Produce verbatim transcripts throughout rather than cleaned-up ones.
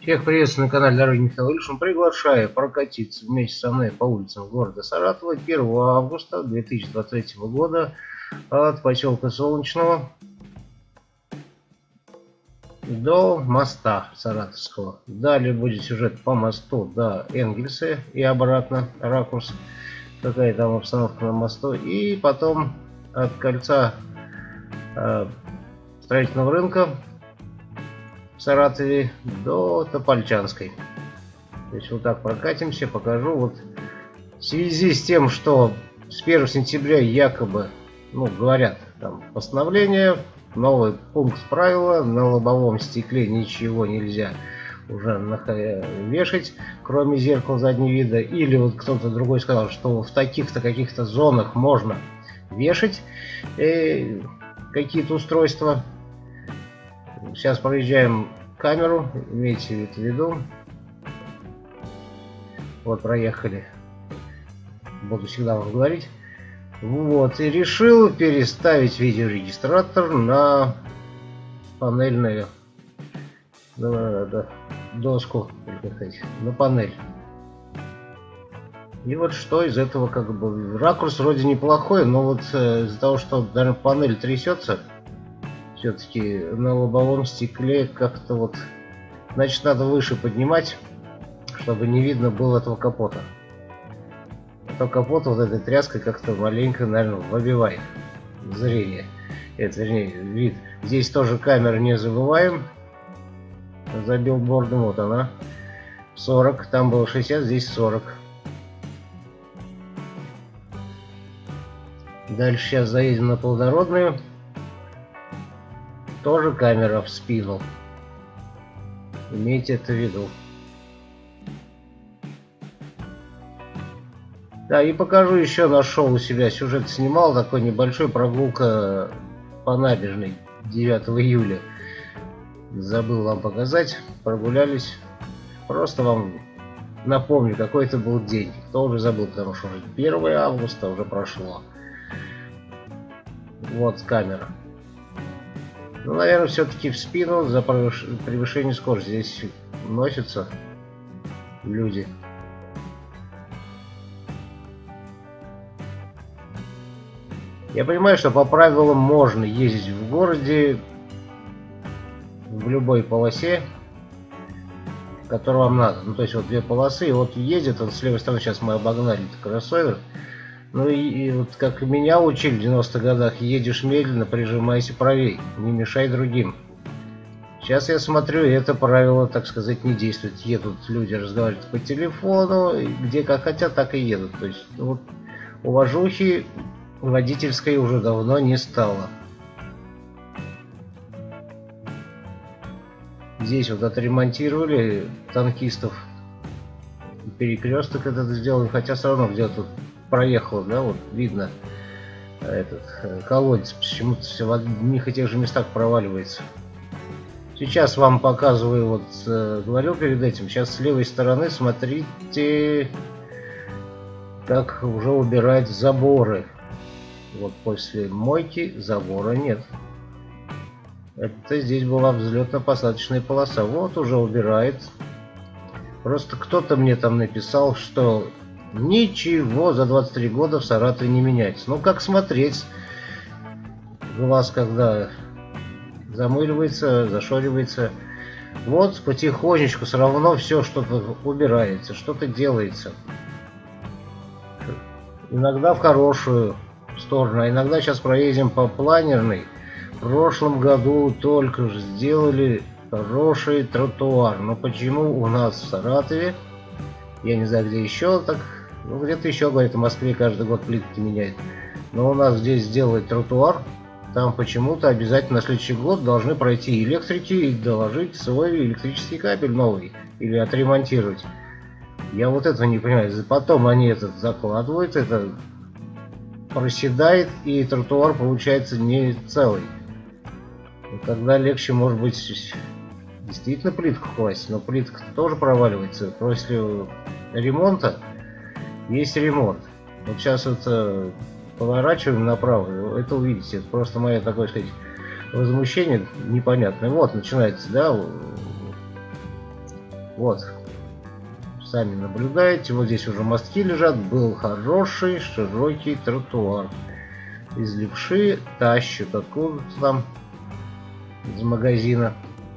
Всех приветствую на канале Дороги Михаил Ильшин. Приглашаю прокатиться вместе со мной по улицам города Саратова первого августа две тысячи двадцать третьего года от поселка Солнечного до моста Саратовского. Далее будет сюжет по мосту до Энгельса и обратно, ракурс, какая там обстановка на мосту. И потом от кольца э, строительного рынка в Саратове до Топольчанской. То есть вот так прокатимся, покажу. Вот в связи с тем, что с первого сентября якобы, ну, говорят, там постановление, новый пункт правила, на лобовом стекле ничего нельзя уже вешать, кроме зеркала заднего вида. Или вот кто-то другой сказал, что в таких-то каких-то зонах можно вешать э, какие-то устройства. Сейчас проезжаем камеру, имейте это в виду. Вот, проехали. Буду всегда вам говорить. Вот, и решил переставить видеорегистратор на панельную да, да, доску, или как сказать, на панель. И вот что из этого, как бы, ракурс вроде неплохой, но вот э, из-за того, что, наверное, панель трясется, все-таки на лобовом стекле как-то вот, значит, надо выше поднимать, чтобы не видно было этого капота. То капот вот этой тряской как-то маленько, наверное, выбивает зрение. Это, вернее, вид. Здесь тоже камера, не забываем. За билбордом, вот она. сорок, там было шестьдесят, здесь сорок. Дальше сейчас заедем на Плодородную. Тоже камера в спину. Имейте это в виду. Да, и покажу еще, нашел у себя сюжет, снимал такой небольшой, прогулка по набережной девятого июля. Забыл вам показать, прогулялись. Просто вам напомню, какой это был день. Кто уже забыл, потому что уже первое августа уже прошло. Вот камера. Ну, наверное, все-таки в спину за превышение скорости. Здесь носятся люди. Я понимаю, что по правилам можно ездить в городе в любой полосе, которую вам надо. Ну, то есть вот две полосы, и вот едет он с левой стороны, сейчас мы обогнали кроссовер. Ну и, и вот как меня учили в девяностых годах, едешь медленно, прижимайся правей, не мешай другим. Сейчас я смотрю, и это правило, так сказать, не действует. Едут люди, разговаривают по телефону, где как хотят, так и едут. То есть вот уважухи водительской уже давно не стало. Здесь вот отремонтировали танкистов, перекресток этот сделали, хотя все равно где-то тут проехал, да, вот видно этот колодец, почему-то все в одних и тех же местах проваливается. Сейчас вам показываю, вот э, говорил перед этим, сейчас с левой стороны смотрите, как уже убирать заборы. Вот после мойки забора нет. Это здесь была взлетно-посадочная полоса. Вот уже убирает. Просто кто-то мне там написал, что ничего за двадцать три года в Саратове не меняется. Ну как смотреть? Глаз когда замыливается, зашоривается. Вот потихонечку все равно все что-то убирается, что-то делается. Иногда в хорошую сторону, а иногда сейчас проедем по планерной. В прошлом году только же сделали хороший тротуар. Но почему у нас в Саратове, я не знаю где еще, так, ну где-то еще, говорит, в Москве каждый год плитки меняют. Но у нас здесь сделать тротуар, там почему-то обязательно на следующий год должны пройти электрики и доложить свой электрический кабель новый или отремонтировать. Я вот этого не понимаю. Потом они этот закладывают, это проседает, и тротуар получается не целый. И тогда легче, может быть, действительно плитку класть, но плитка тоже проваливается. После ремонта есть ремонт. Вот сейчас это поворачиваем направо, это увидите. Это просто мое такое, сказать, возмущение непонятное. Вот начинается, да, Вот. Сами наблюдаете, вот здесь уже мостки лежат. Был хороший широкий тротуар. Из левши тащат откуда-то там, из магазина.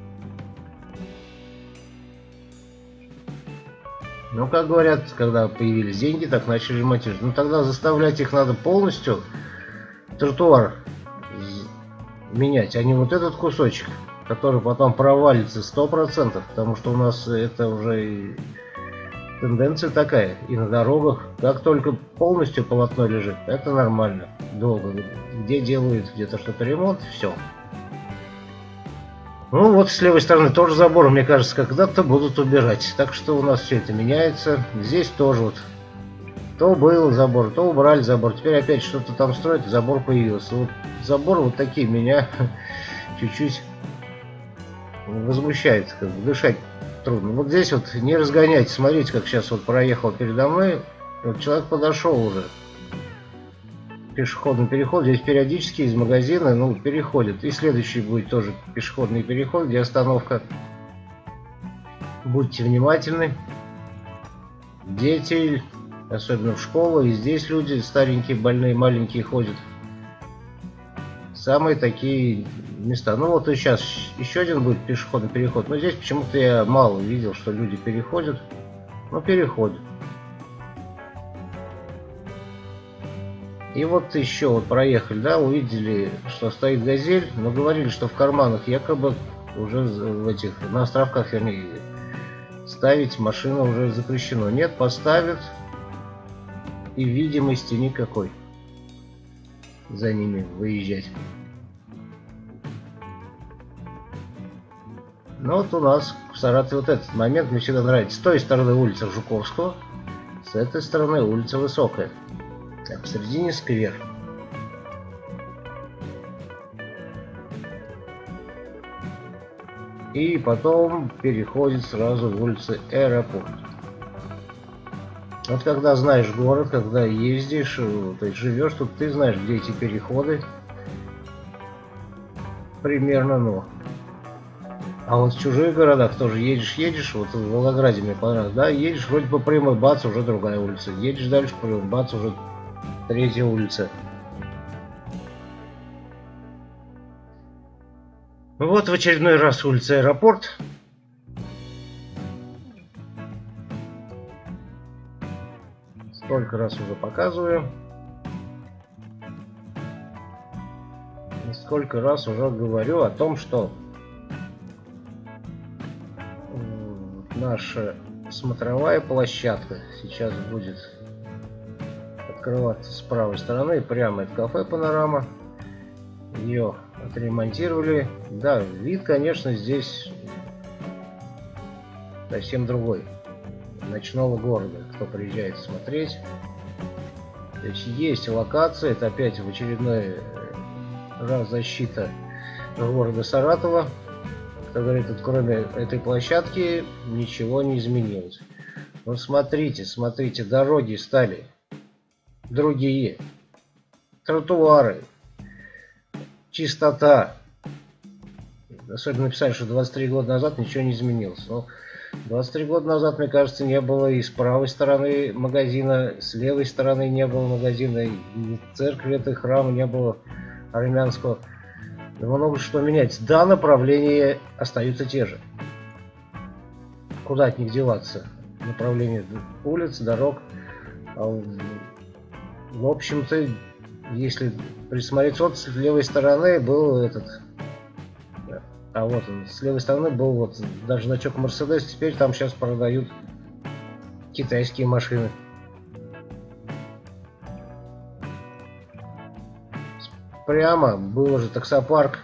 Ну, как говорят, когда появились деньги, так начали ремонтировать. Ну, тогда заставлять их надо полностью тротуар менять, а не вот этот кусочек, который потом провалится сто процентов, потому что у нас это уже тенденция такая. И на дорогах, как только полностью полотно лежит, это нормально. Долго. Где делают где-то что-то ремонт, все. Ну вот с левой стороны тоже забор, мне кажется, когда-то будут убирать. Так что у нас все это меняется. Здесь тоже вот. То был забор, то убрали забор. Теперь опять что-то там строят, забор появился. Вот забор вот такие меня чуть-чуть возмущает. Как бы дышать трудно. Вот здесь вот не разгоняйте. Смотрите, как сейчас вот проехал передо мной. Вот человек подошел уже. Пешеходный переход. Здесь периодически из магазина, ну, переходит. И следующий будет тоже пешеходный переход, где остановка. Будьте внимательны. Дети, особенно в школу, и здесь люди старенькие, больные, маленькие ходят. Самые такие места. Ну вот и сейчас еще один будет пешеходный переход. Но здесь почему-то я мало видел, что люди переходят. Но переходят. И вот еще вот проехали, да, увидели, что стоит газель, но говорили, что в карманах якобы уже в этих, на островках, вернее, ставить машину уже запрещено. Нет, поставят, и видимости никакой за ними выезжать. Но вот у нас в Саратове вот этот момент мне всегда нравится. С той стороны улица Жуковского, с этой стороны улица Высокая. А посередине сквер. И потом переходит сразу в улицу Аэропорт. Вот когда знаешь город, когда ездишь, то есть живешь тут, ты знаешь, где эти переходы. Примерно, ну. А вот в чужих городах тоже едешь, едешь, вот в Волгограде мне понравилось, да, едешь вроде по прямой, бац, уже другая улица. Едешь дальше, бац, уже третья улица. Вот в очередной раз улица Аэропорт. Столько раз уже показываю. И сколько раз уже говорю о том, что наша смотровая площадка сейчас будет открываться с правой стороны. Прямо это кафе «Панорама». Ее отремонтировали. Да, вид, конечно, здесь совсем другой. Ночного города, кто приезжает смотреть. То есть есть локация. Это опять в очередной раз защита города Саратова. Кто говорит, вот кроме этой площадки ничего не изменилось. Но смотрите, смотрите, дороги стали другие, тротуары, чистота. Особенно писали, что двадцать три года назад ничего не изменилось. Но двадцать три года назад, мне кажется, не было и с правой стороны магазина, с левой стороны не было магазина, и церкви этой храма не было армянского. Много что менять. Да, направления остаются те же. Куда от них деваться? Направление улиц, дорог. В общем-то, если присмотреться, вот с левой стороны был этот, а вот он, с левой стороны был вот даже значок Мерседес, теперь там сейчас продают китайские машины. Прямо был уже таксопарк.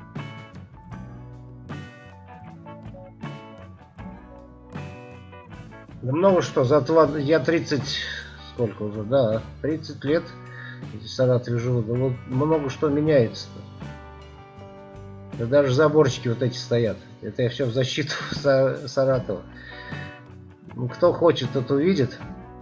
Да много что, за два, я тридцать, сколько уже, да, тридцать лет в Саратове живу, да вот много что меняется-то. Да даже заборчики вот эти стоят. Это я все в защиту Саратова. Ну, кто хочет, тот увидит.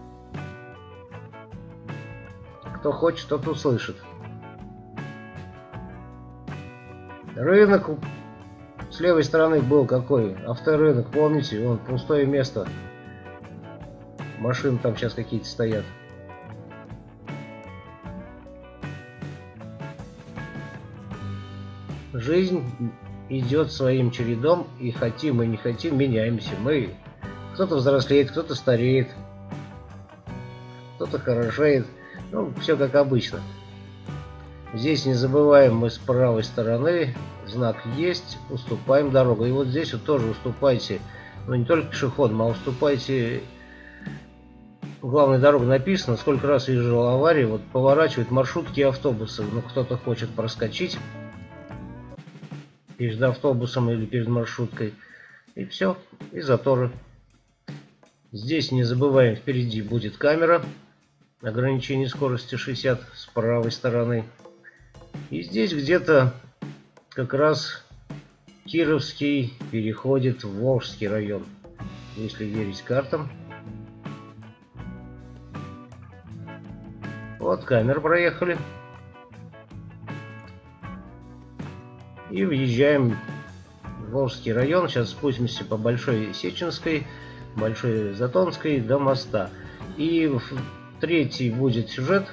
Кто хочет, тот услышит. Рынок С левой стороны был какой? Авторынок, помните? Вон пустое место. Машины там сейчас какие-то стоят. Жизнь идет своим чередом, и хотим и не хотим, меняемся. Мы, кто-то взрослеет, кто-то стареет, кто-то хорошеет. Ну, все как обычно. Здесь не забываем, мы с правой стороны, знак есть, уступаем дорогу. И вот здесь вот тоже уступайте, ну не только пешеходам, а уступайте. Главная дорога написано, сколько раз вижу аварии, вот поворачивают маршрутки и автобусы. Ну, кто-то хочет проскочить перед автобусом или перед маршруткой. И все, и заторы. Здесь не забываем, впереди будет камера. Ограничение скорости шестьдесят с правой стороны. И здесь где-то как раз Кировский переходит в Волжский район, если верить картам. Вот камеры проехали. И въезжаем в Волжский район. Сейчас спустимся по Большой Сеченской, Большой Затонской до моста. И третий будет сюжет.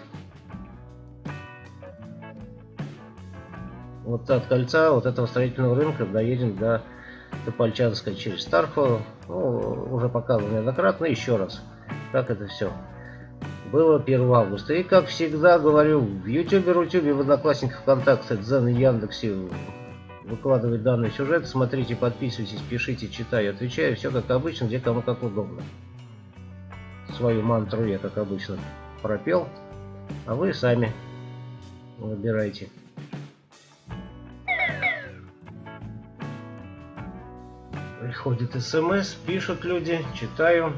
Вот от кольца вот этого строительного рынка доедем до Топольчанской через Старху. Ну, уже показывал неоднократно, еще раз, как это все было первого августа. И как всегда говорю, в Ютубе, Рутюбе, в Одноклассниках, ВКонтакте, Дзен и Яндексе выкладывать данный сюжет. Смотрите, подписывайтесь, пишите, читаю, отвечаю. Все как обычно, где кому как удобно. Свою мантру я, как обычно, пропел, а вы сами выбирайте. Приходит смс, пишут люди, читаю.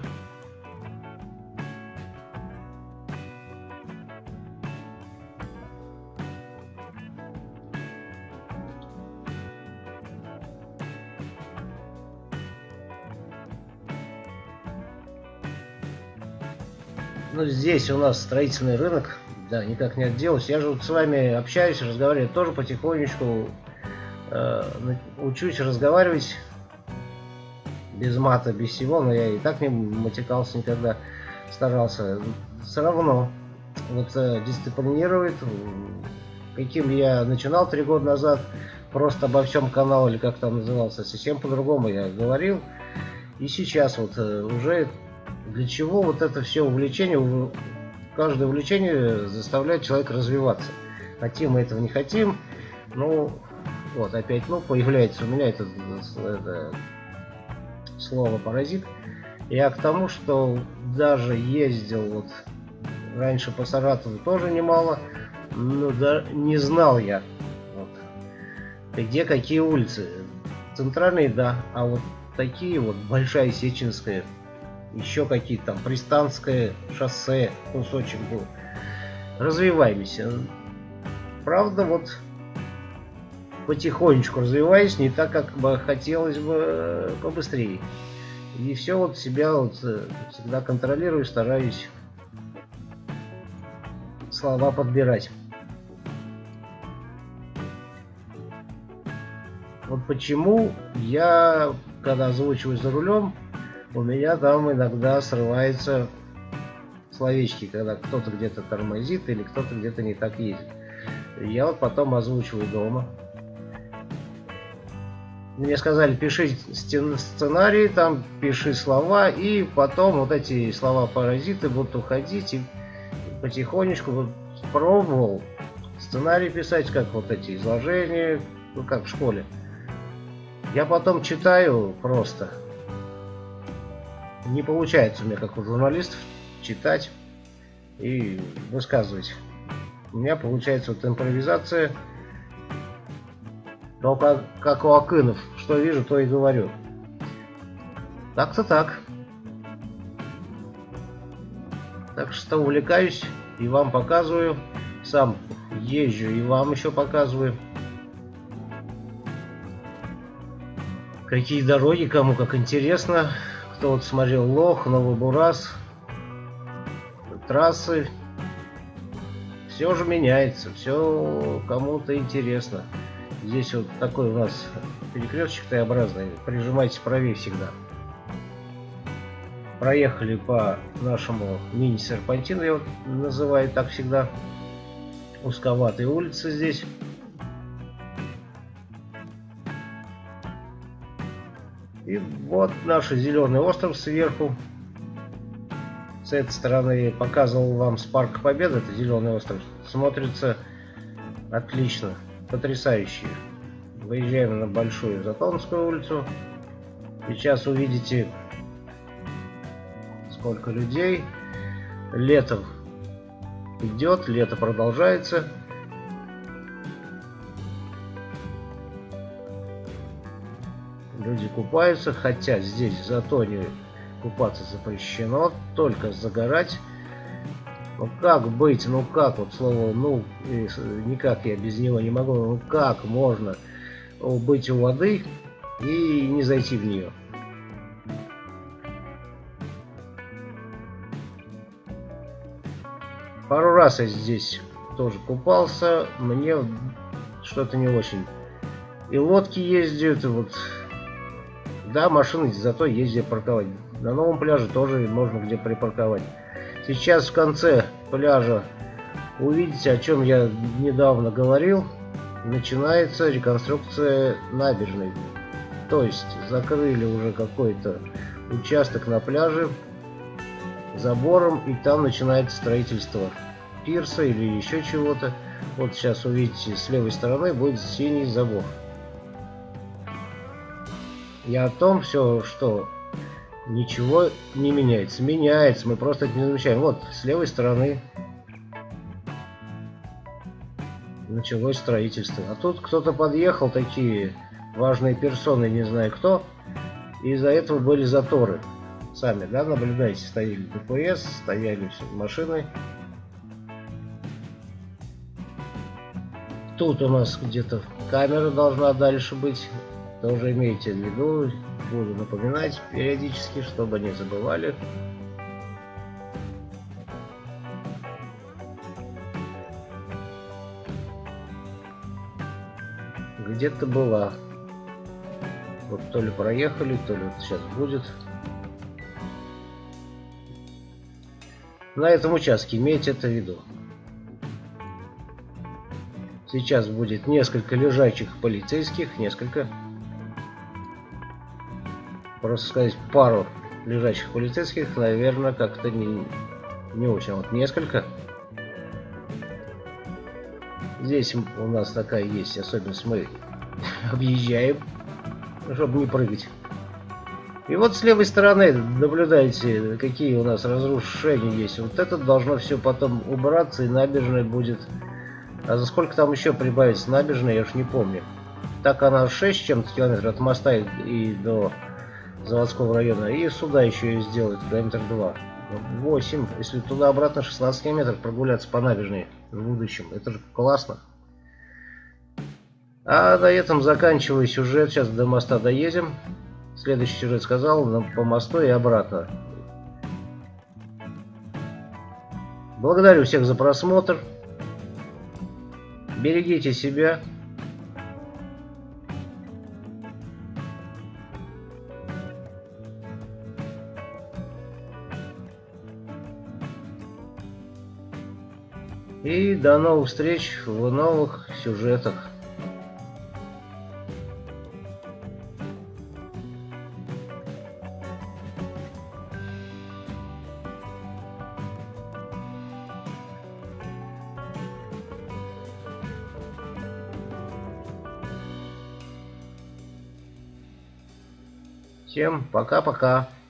Ну, здесь у нас строительный рынок, да, никак не отделаюсь. Я же вот с вами общаюсь, разговариваю, тоже потихонечку э, учусь разговаривать без мата, без всего, но я и так не матюкался никогда, старался. Все равно вот э, дисциплинирует, каким я начинал три года назад, просто обо всем канал, или как там назывался, совсем по-другому я говорил. И сейчас вот э, уже для чего вот это все увлечение, каждое увлечение заставляет человека развиваться. Хотим мы этого, не хотим, ну вот опять, ну появляется у меня это, это слово паразит. Я к тому, что даже ездил вот раньше по Саратову тоже немало, но да, не знал я вот, где какие улицы. Центральные, да, а вот такие вот, Большая Сеченская, еще какие-то там, Пристанское шоссе, кусочек был. Развиваемся. Правда, вот потихонечку развиваюсь, не так, как бы хотелось бы, побыстрее. И все вот себя вот всегда контролирую, стараюсь слова подбирать. Вот почему я, когда озвучиваю за рулем, у меня там иногда срываются словечки, когда кто-то где-то тормозит или кто-то где-то не так едет. Я вот потом озвучиваю дома. Мне сказали, пиши сценарий, там пиши слова, и потом вот эти слова-паразиты будут уходить, и потихонечку вот пробовал сценарий писать, как вот эти изложения, ну как в школе. Я потом читаю просто. Не получается у меня, как у журналистов, читать и высказывать. У меня получается вот импровизация, но как, как у Акынов, что вижу, то и говорю. Так-то так. Так что увлекаюсь и вам показываю. Сам езжу и вам еще показываю. Какие дороги, кому как интересно. Кто вот смотрел Лох, Новый Бурас, трассы. Все же меняется, все кому-то интересно. Здесь вот такой у нас перекресточек Т-образный. Прижимайтесь правее всегда. Проехали по нашему мини-серпантину, я вот называю так всегда. Узковатые улицы здесь. И вот наш зеленый остров сверху. С этой стороны показывал вам с Парка Победы, это зеленый остров. Смотрится отлично, потрясающе. Выезжаем на Большую Затонскую улицу. Сейчас увидите, сколько людей. Лето идет, лето продолжается. Люди купаются, хотя здесь в Затоне купаться запрещено, только загорать. Ну как быть, ну как, вот слово, ну никак я без него не могу, ну как можно быть у воды и не зайти в нее? Пару раз я здесь тоже купался, мне что-то не очень. И лодки ездят, и вот, да, машины зато есть где парковать. На новом пляже тоже можно где припарковать. Сейчас в конце пляжа увидите, о чем я недавно говорил. Начинается реконструкция набережной. То есть закрыли уже какой-то участок на пляже забором, и там начинается строительство пирса или еще чего-то. Вот сейчас увидите, с левой стороны будет синий забор. Я о том все, что ничего не меняется. Меняется, мы просто это не замечаем. Вот с левой стороны началось строительство. А тут кто-то подъехал, такие важные персоны, не знаю кто. И из-за этого были заторы. Сами, да, наблюдаете, стояли ДПС, стояли все машины. Тут у нас где-то камера должна дальше быть. Тоже имейте в виду. Буду напоминать периодически, чтобы не забывали. Где-то была. Вот то ли проехали, то ли вот сейчас будет. На этом участке имейте это в виду. Сейчас будет несколько лежачих полицейских, несколько. Просто сказать пару лежачих полицейских, наверное, как-то не, не очень. Вот несколько. Здесь у нас такая есть особенность, мы объезжаем, чтобы не прыгать. И вот с левой стороны наблюдаете, какие у нас разрушения есть. Вот это должно все потом убраться, и набережная будет. А за сколько там еще прибавится набережная, я уж не помню. Так она шесть чем-то километров от моста и до заводского района. И сюда еще и сделают километр два. восемь. Если туда-обратно шестнадцать километров прогуляться по набережной в будущем. Это же классно. А на этом заканчиваю сюжет. Сейчас до моста доедем. Следующий сюжет сказал, по мосту и обратно. Благодарю всех за просмотр. Берегите себя. И до новых встреч в новых сюжетах. Всем пока-пока.